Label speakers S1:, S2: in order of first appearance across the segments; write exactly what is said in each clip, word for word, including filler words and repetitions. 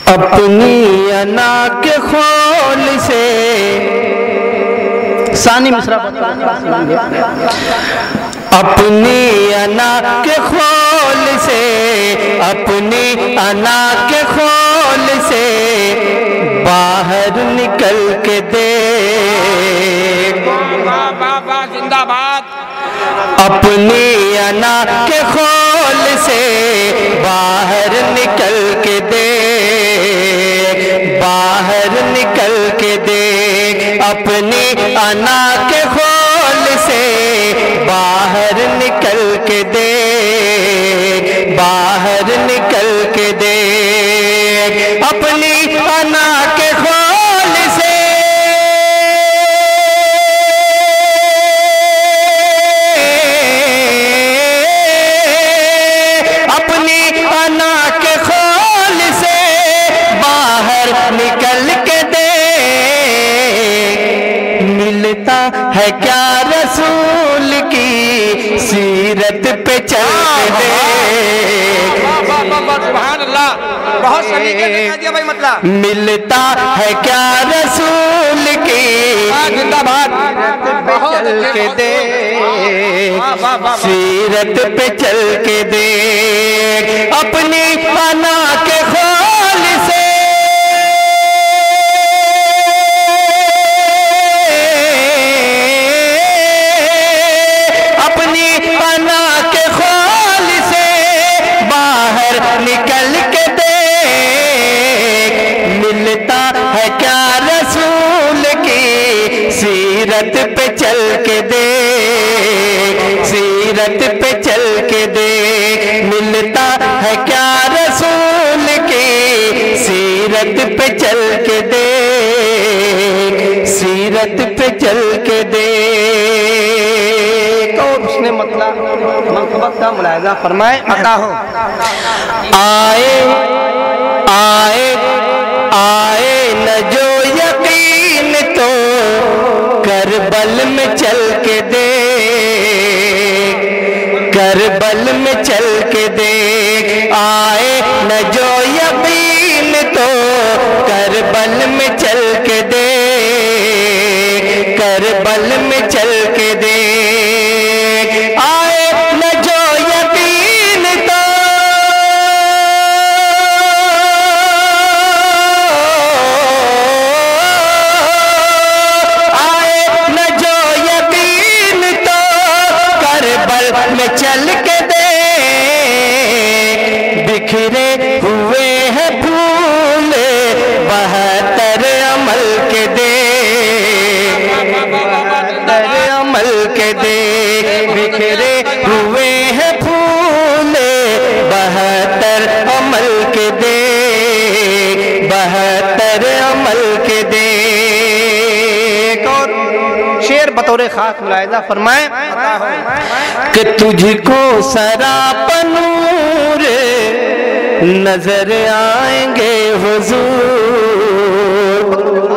S1: اپنی انا کے خول سے ثانی مصرع اپنی انا کے خول سے اپنی انا کے خول سے باہر نکل کے دیکھ
S2: زندہ باد
S1: اپنی انا کے خول سے باہر نکل کے دیکھ باہر نکل کے دیکھ اپنی انا کے خول سے باہر نکل کے دیکھ باہر نکل کے دیکھ اپنی انا کے خول سے اپنی انا کے خول سے باہر نکل کے دیکھ ملتا ہے کیا رسول کی سیرت پہ چل کے دیکھ
S2: سبحان اللہ بہت صحیح کہہ دیا بھائی مطلب
S1: ملتا ہے کیا رسول کی
S2: زندہ باد
S1: چل کے دیکھ سیرت پہ چل کے دیکھ اپنی انا کے خول سے اپنی انا کے خول سے باہر نکل کے دیکھ ملتا ہے کیا رسول کی سیرت پہ چل کے دیکھ سیرت پہ چل کے دیکھ ملتا ہے کیا رسول کی سیرت پہ چل کے دیکھ سیرت پہ چل کے دیکھ اور اس نے مطلب منقبت کا ملاحظہ فرمائے عطا ہو آئے آئے آئے نہ جو یقین تو کربل میں چل کے دیکھ کربل میں چل کے دیکھ آئے نہ جو یقین تو کربل میں چل کے دیکھ کربل میں چل کے دیکھ آئے نہ جو یقین تو آئے نہ جو یقین تو کربل میں چل کے دیکھ بکھرے ہوئے ہیں پھول بہتر عمل کے دیکھ بہتر عمل کے دیکھ بکھرے ہوئے ہیں پھول بہتر عمل کے دیکھ بہتر عمل کے دیکھ اور شعر بطور خاص ملاحظہ فرمائیں کہ تجھ کو سراپا نور نظر آئیں گے حضور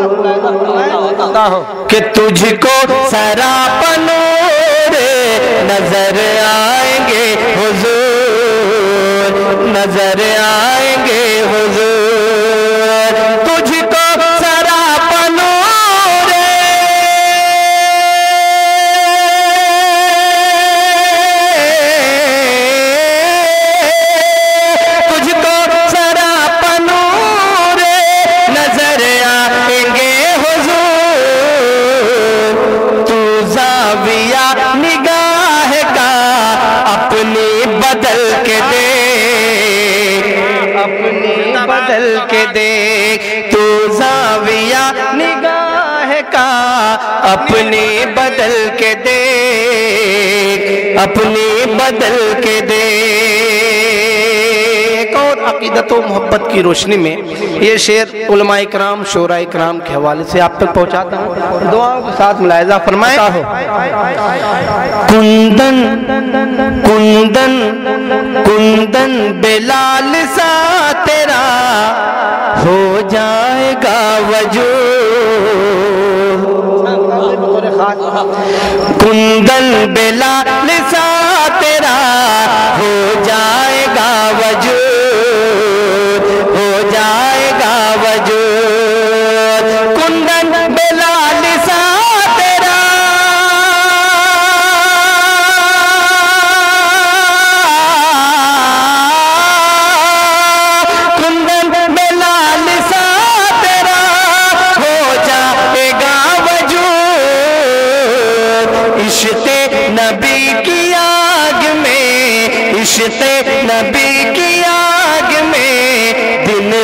S1: کہ تجھ کو سراپا نور نظر آئیں گے حضور نظر آئیں گے حضور تجھ کو سراپا نور تجھ کو سراپا نور نظر آئیں گے حضور تو زاویہ نگاہ کا اپنی بدل کے دیکھ اپنی بدل کے دیکھ تو زاویہ نگاہ کا اپنی بدل کے دیکھ اپنی بدل کے دیکھ اور عقیدت و محبت کی روشنی میں یہ شعر علماء اکرام شعراء اکرام کے حوالے سے آپ تک پہنچاتا ہوں دعاؤں کے ساتھ ملاحظہ فرمائیں کندن کندن کندن بلال سا تیرا ہو جائے گا وجود کندن بلال سا تیرا ہو جائے گا وجود ہو جائے گا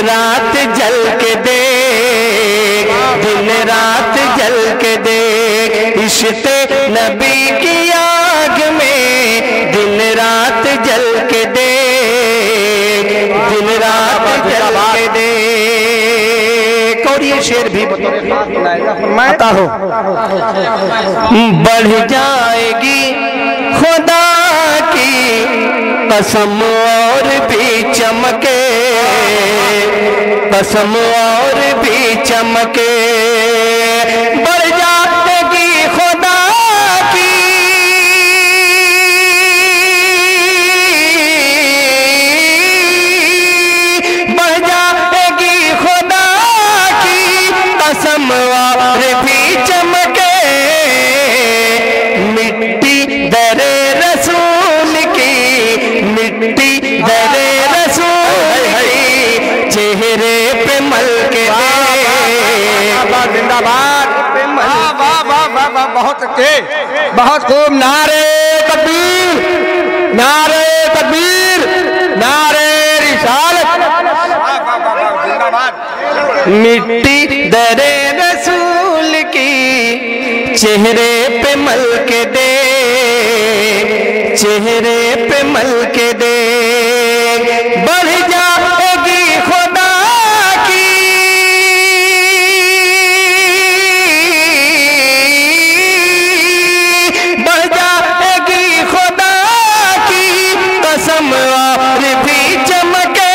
S1: رات جل کے دیکھ دن رات جل کے دیکھ عشق نبی کی آگ میں دن رات جل کے دیکھ دن رات جل کے دیکھ اور یہ شعر بھی عطا ہو بڑھ جائے گی خدا کی قسم اور بھی چمکے قسم اور بھی چمکے بڑھ جائے گی خدا کی بڑھ جائے گی خدا کی قسم اور بھی چمکے مٹی در رسول کی مٹی در رسول کی چہرے پہ مل کے
S2: زندہ باد بہت اچھے بہت خوب نعرے تکبیر نعرے تکبیر نعرے رسالت زندہ باد
S1: مٹی در رسول کی چہرے پہ مل کے دے چہرے پہ مل کے دے بڑھ جائے گی خدا کی بڑھ جائے گی خدا کی قسم اور بھی چمکے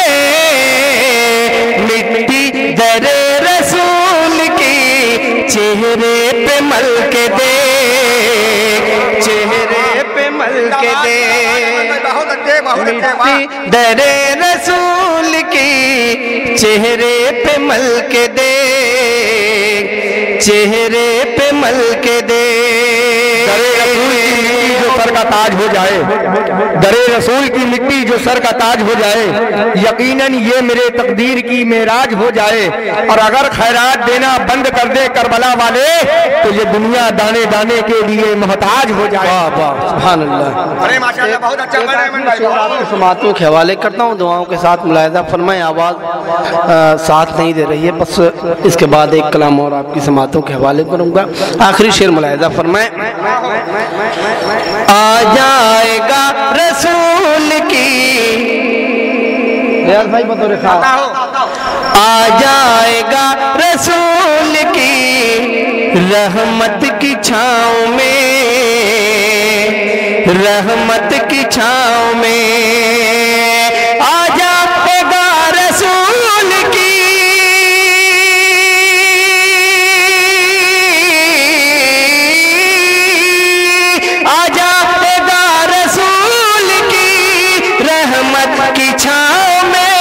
S1: مٹی در رسول کی چہرے پہ مل کے دے چہرے پہ مل کے دے مٹی در رسول کی چہرے پہ مل کے دے چہرے پہ مل کے دے
S2: جو سر کا تاج ہو جائے در رسول کی مٹی جو سر کا تاج ہو جائے یقیناً یہ میرے تقدیر کی معراج ہو جائے اور اگر خیرات دینا بند کر دے کربلا والے تو یہ دنیا دانے دانے کے لیے محتاج ہو جائے
S1: سبحان اللہ سماعتوں کے حوالے کرتا ہوں دعاؤں کے ساتھ ملاحظہ فرمائیں آواز ساتھ نہیں دے رہی ہے بس اس کے بعد ایک کلام اور آپ کی سماعتوں کے حوالے کروں گا آخری شعر ملاحظہ فرمائیں آ جائے گا رسول کی آ جائے گا رسول کی رحمت کی چھاؤں میں رحمت کی چھاؤں میں آ جائے گا رسول کی آ جائے گا رسول کی رحمت کی چھاؤں میں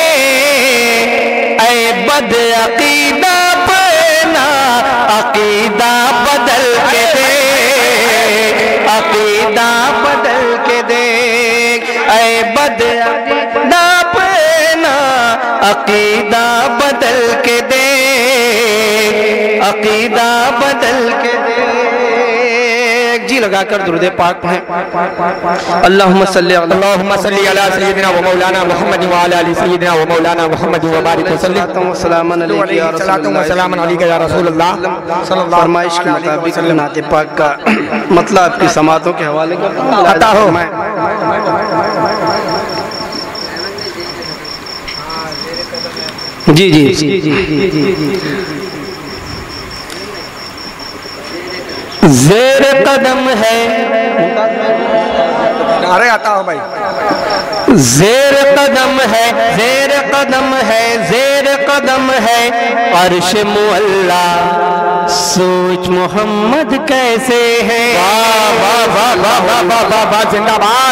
S1: اے بد عقیدہ پہنا عقیدہ بدل کے دے عقیدہ بدل کے دے اے بد عقیدہ پہنا عقیدہ بدل کے دے عقیدہ بدل کے دے جی لگا کر درود پاک پڑھیں اللہم صلی
S2: اللہم صلی علی سیدنا و مولانا محمد و علی سیدنا و مولانا محمد و بارک وسلم
S1: سلام علیکہ یا رسول اللہ
S2: سلام علیکہ یا رسول اللہ
S1: فرمائش کے مطابق نعت پاک کا مطلب آپ کی سماعتوں کے حوالے کا
S2: عطا ہو
S1: جی جی زیر قدم ہے
S2: نعرے عطا ہو بھائی
S1: زیر قدم ہے زیر قدم ہے زیر قدم ہے عرش معلا سوچ محمد کیسے ہے
S2: واہ واہ واہ واہ واہ واہ زندہ باد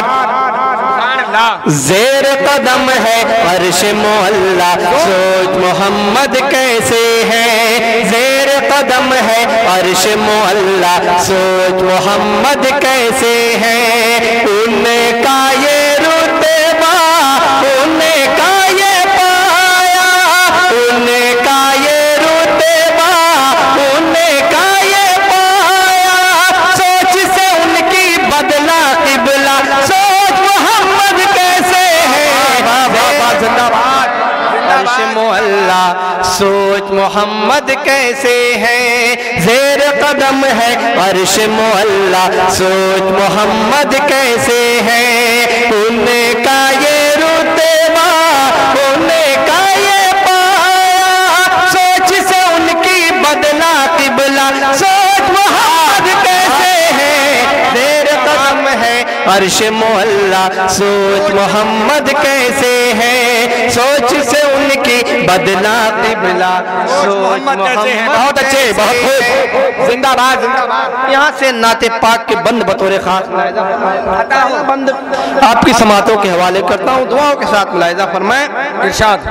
S1: زیر قدم ہے عرش معلا سوچ محمد کیسے ہے زیر قدم ہے عرش معلا سوچ محمد کیسے ہے ان کا یہ رتبہ ان کا یہ پایا ان کا یہ رتبہ ان کا یہ پایا سوچ سے ان کی بدلا قبلہ سوچ محمد کیسے ہے
S2: زندہ باد
S1: عرش معلا سوچ محمد کیسے ہے زیر قدم ہے عرش معلا سوچ محمد کیسے ہے انہیں کا یہ رتبہ انہیں کا یہ پایا سوچ سے ان کی بدلا قبلہ سوچ محمد کیسے ہے زیر قدم ہے عرش معلا سوچ محمد کیسے ہے سوچ سے ان کی بدلا قبلہ سوچ محمد کیسے ہے بہت اچھے بہت خوب زندہ باد زندہ باد یہاں سے نعت پاک کے بند بطور خاص ملاحظہ بند آپ کی سماعتوں کے حوالے کرتا ہوں دعاؤں کے ساتھ ملاحظہ فرمائیں ارشاد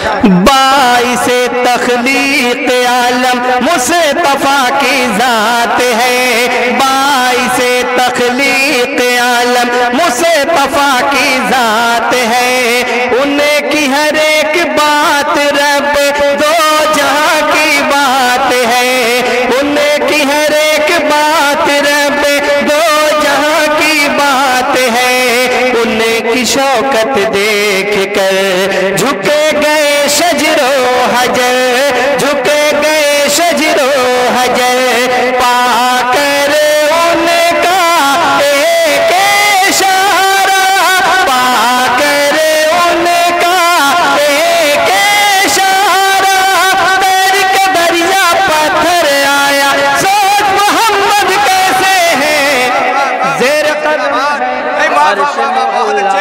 S1: باعث تخلیق عالم مصطفیٰ کی ذات ہے باعث تخلیق عالم مصطفیٰ کی ذات ہے انہیں کی ہر ایک بات رب دو جہاں کی بات ہے انہیں کی ہر ایک بات رب دو جہاں کی بات ہے انہیں کی شوکت دیکھ کر جھکے گئے شجر و حجر جھکے گئے شجر و حجر پا کر ان کا ایک اشارہ پا کر ان کا ایک اشارہ تیر کے دریا پتھر آیا سوچ محمد کیسے ہے زیر قدم عرش معلا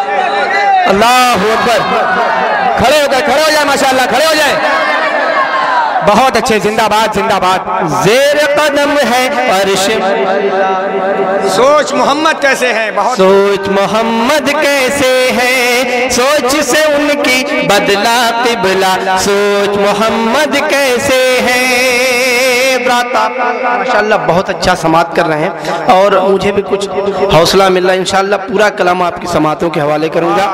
S1: اللہ اکبر کھڑے ہو گئے کھڑے ہو جائے ماشاءاللہ کھڑے ہو جائے بہت اچھے زندہ باد زندہ باد زیر قدم ہے عرش
S2: سوچ محمد کیسے ہے بہت
S1: سوچ محمد کیسے ہے سوچ سے ان کی بدلا قبلہ سوچ محمد کیسے ہے برات آپ ماشاءاللہ بہت اچھا سماعت کر رہے ہیں اور مجھے بھی کچھ حوصلہ مل رہا ہے انشاءاللہ پورا کلام آپ کی سماعتوں کے حوالے کروں گا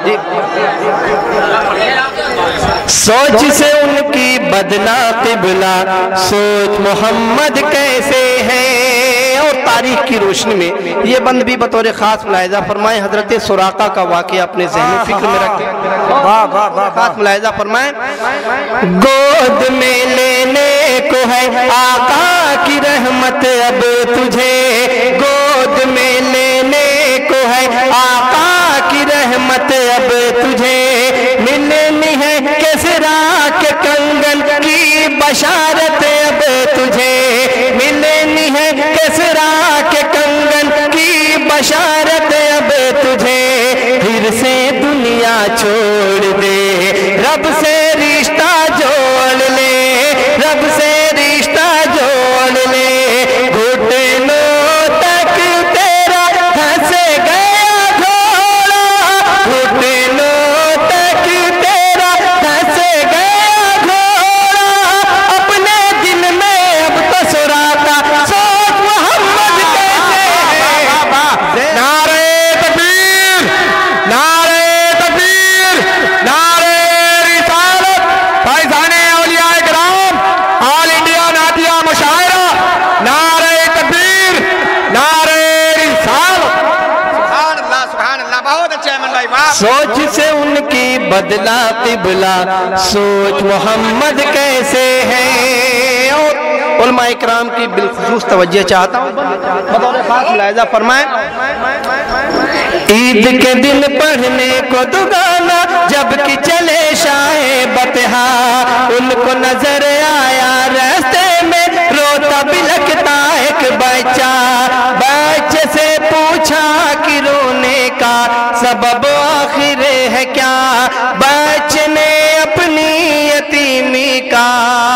S1: سوچ سے ان کی بدلا قبلہ سوچ محمد کیسے ہے اور تاریخ کی روشنی میں یہ بند بھی بطور خاص ملاحظہ فرمائیں حضرت سراقہ کا واقعہ اپنے ذہنی فکر میں رکھیں خاص ملاحظہ فرمائیں گود میں لینے کو ہے آقا کی رحمت اب تجھے گود میں لینے کو ہے آقا کی رحمت اب تجھے ملنی ہے کسرا کے کنگن کی بشارت اب تجھے ملنی ہے کسرا کے کنگن کی بشارت اب تجھے پھر سے دنیا چھوڑ دے رب سے رشتہ جوڑ لے رب سے رشتہ جوڑ لے گھٹنوں تک تیرا دھس گیا گھوڑا گھٹنوں تک تیرا دھس گیا گھوڑا اپنے دل میں اب تو سراقہ سوچ محمد کیسے ہے نعرہ تکبیر نعرہ تکبیر نعرہ رسالت فیضان اولیاء کرام آل انڈیا نعتیہ مشاعرہ نعرہ تکبیر نعرہ رسالت
S2: سبحان اللہ سبحان اللہ بہت اچھا ہے من بھائی واہ
S1: سوچ سے ان کی بدلا قبلہ سوچ محمد کیسے ہے اور علماء اکرام کی بالخصوص توجہ چاہتا ہوں بطور خاص ملاحظہ فرمائیں عید کے دن پڑھنے کو دگانا جب کہ چلے شاہ بطحا ان کو نظر آیا راستے میں روتا بلکتا ایک بچہ بچے سے پوچھا کہ رونے کا سبب آخر ہے کیا بچے نے اپنی یتیمی کا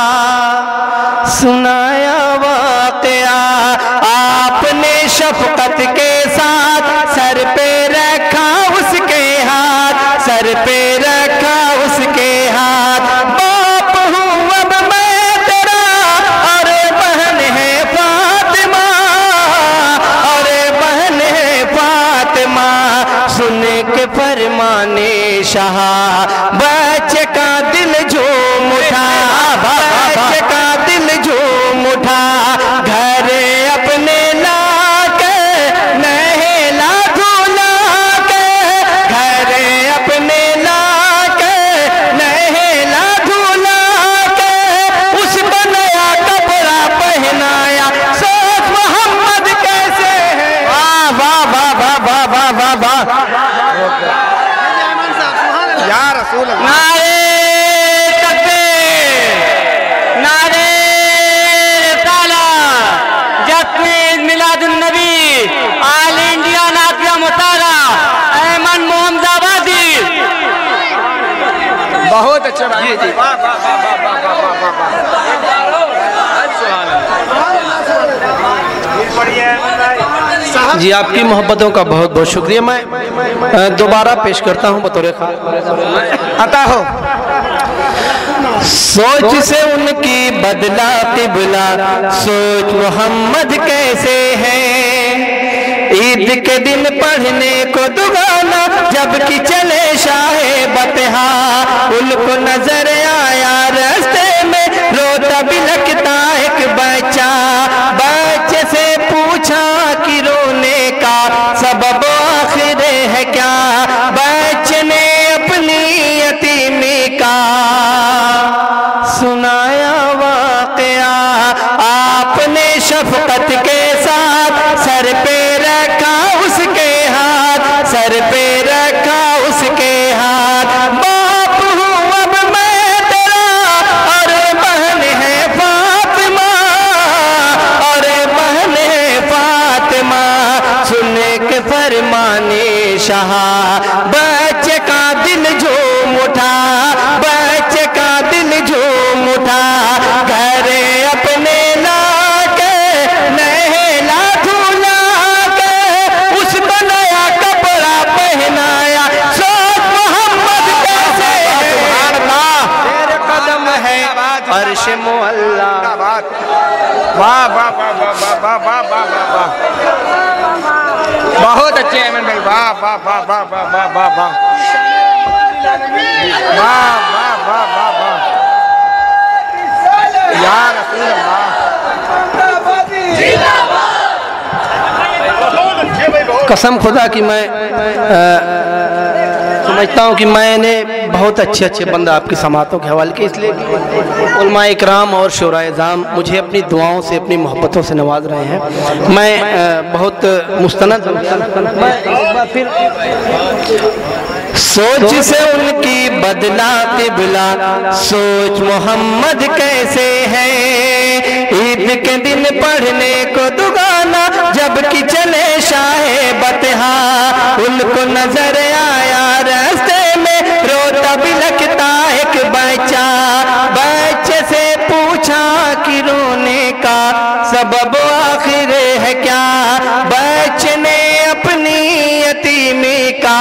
S1: سنایا واقعہ آپ نے شفقت کے ساتھ سر پہ رکھا اس کے ہاتھ سر پہ رکھا اس کے ہاتھ باپ ہوں اب میں تیرا اور بہن ہے فاطمہ اور بہن ہے فاطمہ سن کے जी जी जी आपकी मोहब्बतों का बहुत बहुत शुक्रिया। मैं दोबारा पेश करता हूँ बतौर अता हो। सोच से उनकी बदला तिबला, सोच मोहम्मद कैसे है। ईद के दिन पढ़ने को दुगाना, जबकि चले शाहे बतहा। उनको नजर आया रास्ते में रोता बिलखता एक बच्चा। बच्चे से पूछा कि रोने का सबब आखिर है क्या। बच्चे ने अपनी यतीमी का सुनाया वाक़या। आपने शफकत के साथ सर पे रखा उसके हाथ, सर पे रखा उसके हाथ। बाप हूँ अब मैं तेरा और बहन है फातिमा, और बहन है फातिमा। सुने के फरमाने शाह, बच्चे का दिल झूम उठा, बच्चे का दिल झूम उठा। घरे अपने लाके नहला धुला के, उसको नया कपड़ा पहनाया। सोच मोहम्मद कैसे है, तेरे कदम है अर्श मुअल्ला।
S2: वाह वाह वाह वाह वाह वाह वाह वाह, बहुत अच्छे अमन भाई, वाह वाह वाह वाह वाह वाह वाह वाह वाह वाह वाह वाह वाह या रसूल अल्लाह।
S1: कसम खुदा की मैं आ, समझता हूँ कि मैंने बहुत अच्छे अच्छे बंदा आपकी समातों के हवाले के, इसलिए कि उलमा इकराम और शोराए-ए-ज़ाम मुझे अपनी दुआओं से अपनी मोहब्बतों से नवाज रहे हैं। मैं आ, बहुत मुस्तनद फिर सोच से उनकी बदला तिबला, सोच मोहम्मद कैसे है। ईद के दिन पढ़ने को दुगाना, जबकि चले शाहे बतहा। उनको नजर आया रास्ते में रोता बिलखता एक बच्चा। बच्चे से पूछा कि रोने का सबब आखिर है क्या। बच्चे ने अपनी यतीमी का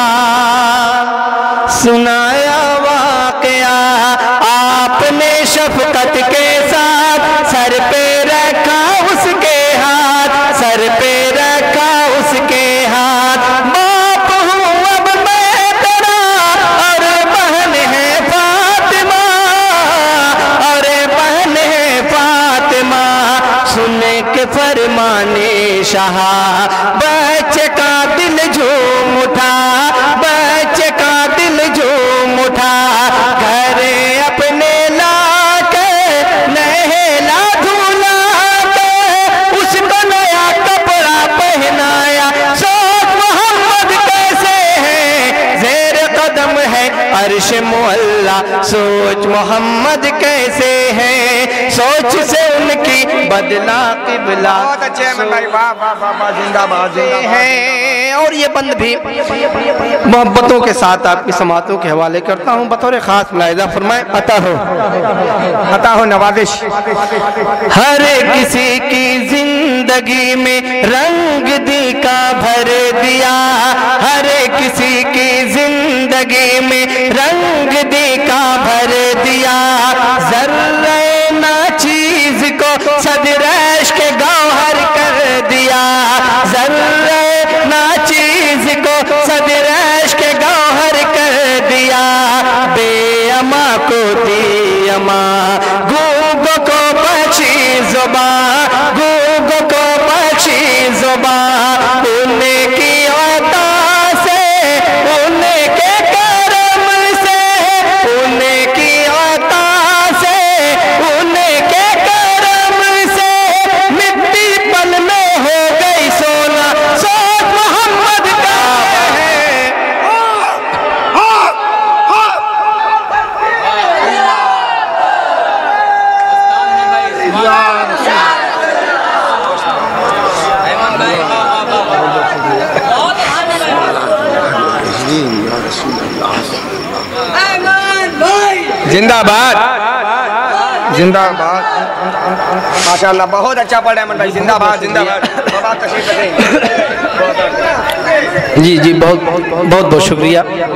S1: सुनाया वाक़या। आपने शफकत के साथ सर पे रखा उसके हाथ, सर पे रखा उसके हाथ। बाप हूँ अब मैं तेरा और बहन है फातिमा, और बहन है फातिमा। सुने के फरमाने शाह, बच्चे का दिल झूम उठा, बच्चे का दिल झूम उठा। घरे अपने लाके नहला धुला के, उसको नया कपड़ा पहनाया। सोच मोहम्मद कैसे है, ज़ेर कदम है अर्श मुअल्ला। सोच मोहम्मद कैसे है, सोच से उनकी बदला क़िबला।
S2: बहुत अच्छे अमन भाई, वाह वाह वाह वाह, जिंदाबाद
S1: हैं। और ये बंद भी मोहब्बतों के साथ आपकी समातों के हवाले करता हूँ बतौर खास मुलाहिज़ा फरमाए। अता हो,
S2: अता हो नवाजिश।
S1: हर किसी की जिंदगी में रंग दिका भर दिया। हर किसी की जिंदगी में रंग दिका भर दिया। ज़र्रे ना चीज को सदरश के गौहर कर दिया। ज़र्रे ना चीज को सदरश के गौहर कर दिया। बेअमा को दी अमा, गूगो को पक्षी ज़ुबा, गूगो को पक्षी ज़ुबा। उनकी अता से, उनके करम से, उनकी अता से, उनके करम से मिट्टी पल में हो गई सोना। सोच मोहम्मद का है।
S2: زندہ باد زندہ باد ماشاءاللہ بہت اچھا پڑھ رہے ہیں بھائی زندہ باد زندہ باد بابا تشریف رکھیں
S1: جی جی بہت بہت بہت شکریہ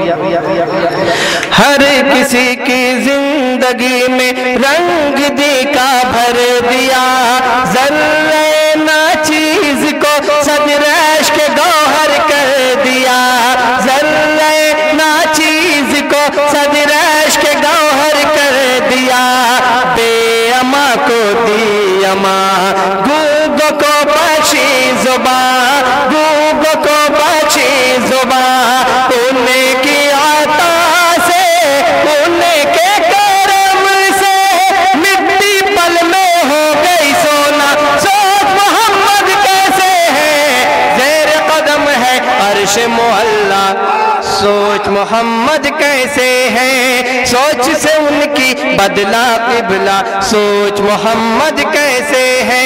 S1: ہر کسی کی زندگی میں رنگ دیکھا بھر دیا ذرے ناچیز کو صد ریش کے گوہر کر دیا ذرے ناچیز کو صد ریش کے گوہر کر دیا بے اما کو دی اما گوگو کو بخشی زبان گوگو کو بخشی زبان انہیں کی عطا سے انہیں کے کرم سے مٹی پل میں ہو گئی سونا سوچ محمد کیسے ہے زیر قدم ہے عرش معلا سوچ محمد کیسے ہے سوچ سے ان کی بدلا قبلہ سوچ محمد کیسے ہے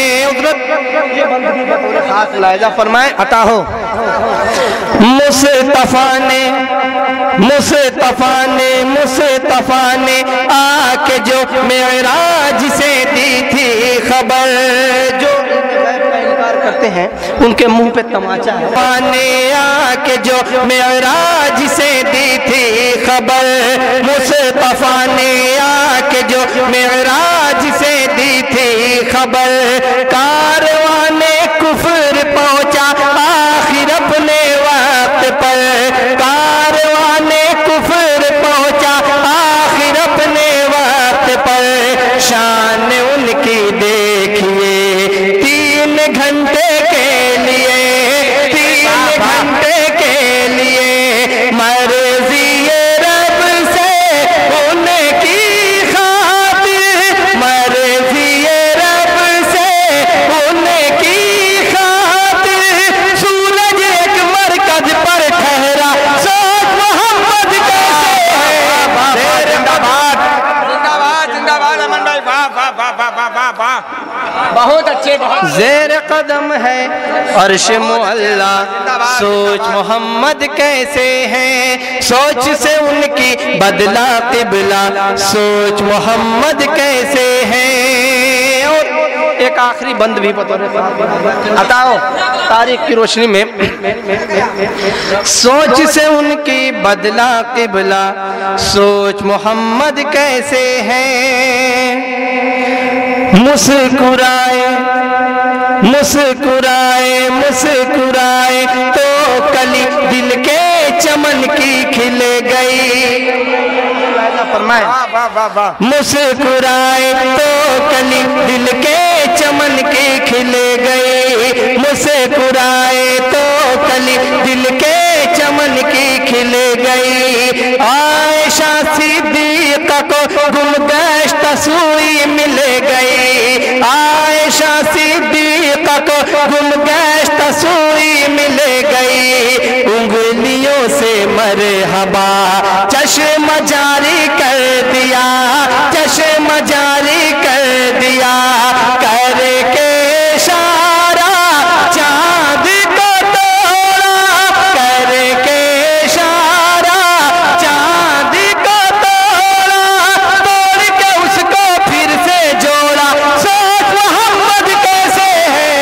S1: خاص لائزہ فرمائے عطا ہو مصطفیٰ نے مصطفیٰ نے مصطفیٰ نے آ کے جو معراج سے دی تھی خبر جو کرتے ہیں ان کے منہ پہ تماچا ہے نے آ کے جو معراج سے دی تھی خبر مصطفیٰ نے آ کے جو معراج سے دی تھی خبر کاروان کفر پہنچا آخر اپنے وقت پر کاروان کفر پہنچا آخر اپنے وقت پر شان ان کی دیکھیے تین گھنٹے کے لیے تین گھنٹے کے لیے مرضی رب سے ہونے کی خاطر مرضی رب سے ہونے کی خاطر سورج ایک مرکز پر ٹھہرا سوچ محمد کیسے ہے
S2: زندہ باد زندہ باد زندہ باد امن بھائی واہ واہ واہ واہ واہ واہ بہت اچھے
S1: زیر قدم ہے عرش معلا سوچ محمد کیسے ہیں سوچ سے ان کی بدلا قبلہ سوچ محمد کیسے ہیں اور ایک آخری بند بھی بطور عطا ہو تاریخ کی روشنی میں سوچ سے ان کی بدلا قبلہ سوچ محمد کیسے ہیں مسکرائے مسکرائے مسکرائے تو کلی دل کے چمن کی کھل گئی مسکرائے تو کلی دل کے چمن کی کھل گئی مسکرائے تو کلی دل کے چمن کی کھل گئی عائشہ صدیقہ کو گم گشتہ سوئی مل گئی عائشہ صدیقہ کو گم گشتہ سوئی مل گئی انگلیوں سے مرحبا چشم جاری کر دیا چشم جاری کر دیا کر کے اشارہ چاند کو توڑا کر کے اشارہ چاند کو توڑا توڑ کے اس کو پھر سے جوڑا سوچ محمد کیسے ہے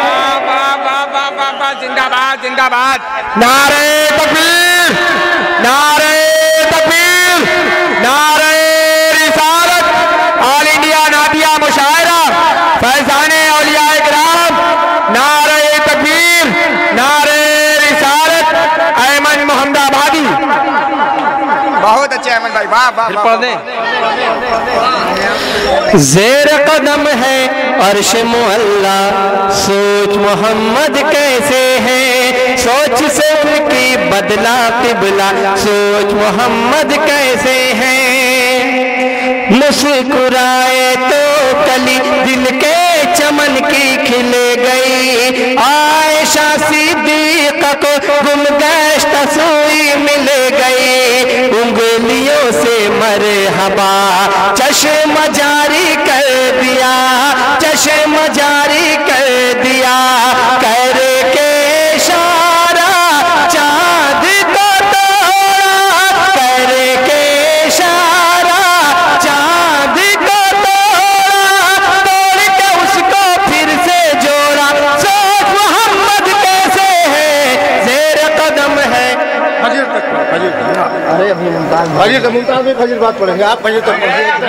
S2: زندہ باد زندہ باد
S1: نعرہ تکبیر نعرہ تکبیر نعرہ رسالت آل انڈیا نادیہ مشاعرہ فیضان اولیاء کرام نعرہ تکبیر نعرہ رسالت ایمن محمد آبادی
S2: بہت اچھے احمد بھائی واہ واہ
S1: پڑھ دیں زیر قدم ہے عرش معلا سوچ محمد کیسے ہے سوچ سے ان کی بدلا قبلہ سوچ محمد کیسے ہے مسکرائے تو کلی دل کے چمن کی کھل گئی عائشہ صدیقہ کو گم گشتہ سوئی مل گئی انگلیوں سے مرحبا چشم جاری کر دیا چشم جاری کر دیا کر کے اشارہ چاند کو توڑا کر کے اشارہ
S3: में फजर बात पढ़ेंगे, आप फजर तक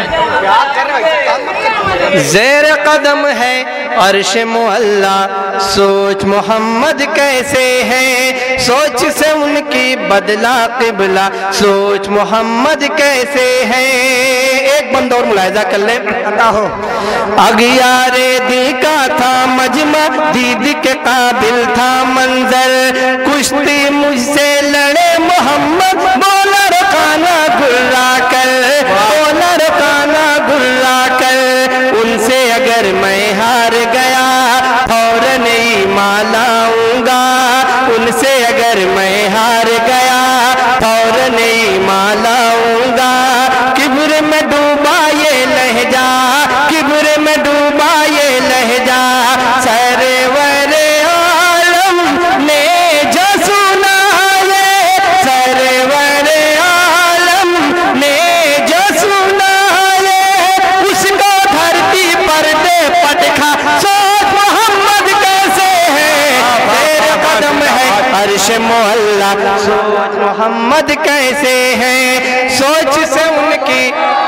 S3: पढ़िए।
S1: ज़ेर कदम है अर्श मुअल्ला, सोच मोहम्मद कैसे है, सोच से उनकी बदला क़िबला, सोच मोहम्मद कैसे है। एक बंद और मुलाहिज़ा कर ले, पता हो अगियारे दी का था मजमा, दीद के काबिल था मंजर, कुश्ती मुझसे लड़े मोहम्मद, बोला रखाना गुर्रा कर, बोला रखाना गुर्रा कर, उनसे अगर मैं हार गया फौरन ईमान लाऊंगा, उनसे अगर मैं हार गया फौरन ईमान लाऊंगा। किब्र में डूबा ये लहजा, किब्र में डूबा ये लहजा, सरवरे आलम ने जो सुना ये, सरवरे आलम ने जो सुना ये, उसको धरती पर दे पटखा, सोच मोहम्मद कैसे है। तेरे कदम है अर्श मुअल्ला, सोच मोहम्मद कैसे है, सोच से उनकी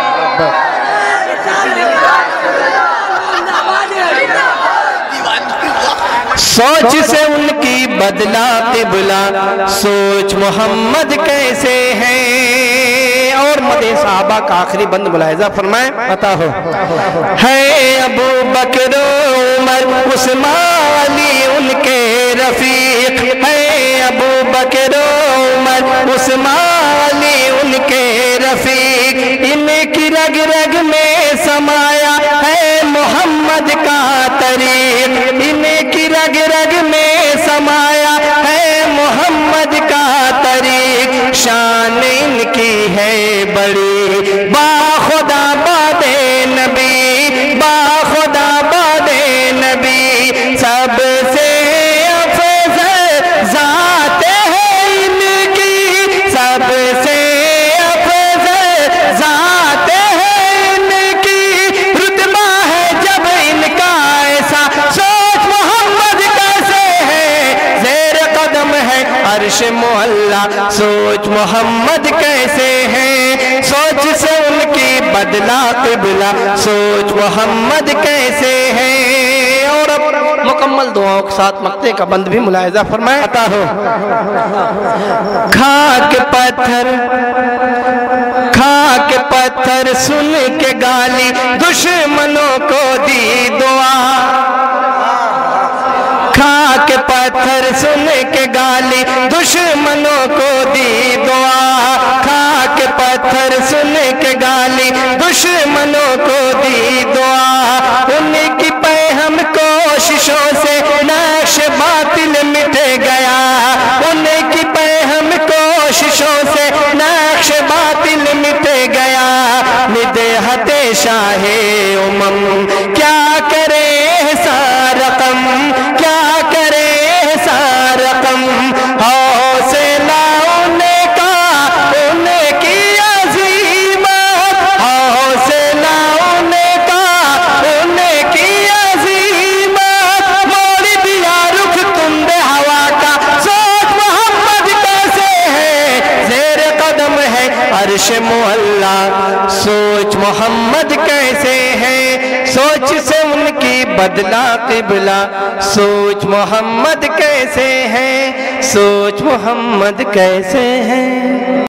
S1: सोच से उनकी बदला क़िबला, सोच मोहम्मद कैसे है। और मदे सहाबा का आखिरी बंद मुलाहिज़ा फरमाए, पता हो है अबू बकर उमर उस्मान अली उनके रफीक, है अबू बकर उमर उस्मान अली उनके रफीक, इनकी रग रग में समाया है मोहम्मद का तरीक, इनकी रग रग में समाया है मोहम्मद का तरीक, शान इनकी है बड़ी बाखुदा बादे नबी, बाखुदा बादे नबी, सबसे अफजल ज़ाते हैं इनकी, सबसे अफजल ज़ाते हैं इनकी, रुतबा है जब इनका ऐसा, सोच मोहम्मद कैसे है। ज़ेर कदम है अर्श मुअल्ला, सोच मोहम्मद कैसे है, सोच से उनकी बदला क़िबला, सोच मोहम्मद कैसे है। और अब मुकम्मल दुआओं के साथ मक्ते का बंद भी मुलाहिज़ा फरमाए, अता हो खाक पत्थर खाक पत्थर सुन के गाली, दुश्मनों को दी दुआ, खाक पत्थर सुन के गाली, दुश्मनों को दी दुआ, खाक पत्थर सुन के गाली, दुश्मनों को दी दुआ, उनकी पैहम कोशिशों से नक्श बातिल मिट गया, उनकी पैहम कोशिशों से नक्श बातिल मिट गया, निदहते शाहे उमम क्या करे सारकम, क्या करे सारकम, हौसला उनका उनकी अज़ीमत, हौसला उनका उनकी अज़ीमत, मोड़ दिया रुख तुंदे हवा का, सोच मोहम्मद कैसे है। ज़ेर कदम है अर्श मुअल्ला, सोच मोहम्मद कैसे है, सोच से उनकी बदला क़िबला, सोच मोहम्मद कैसे है, सोच मोहम्मद कैसे है।